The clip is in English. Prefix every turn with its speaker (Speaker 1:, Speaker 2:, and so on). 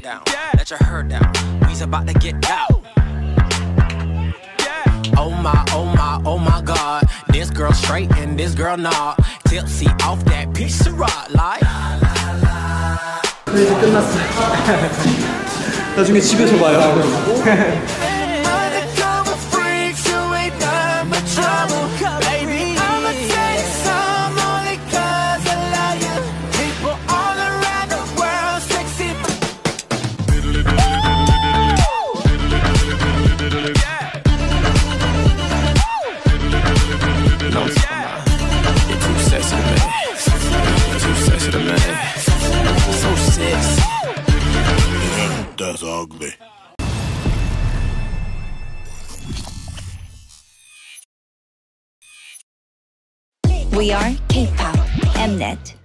Speaker 1: down. Let your hair down. We's about to get down. Oh my, oh my, oh my God. This girl straight and this girl not. Tipsy off that piece of rock like.
Speaker 2: 이제 끝났어. 나중에 집에서 봐요.
Speaker 3: That's ugly.
Speaker 4: We are K-pop Mnet.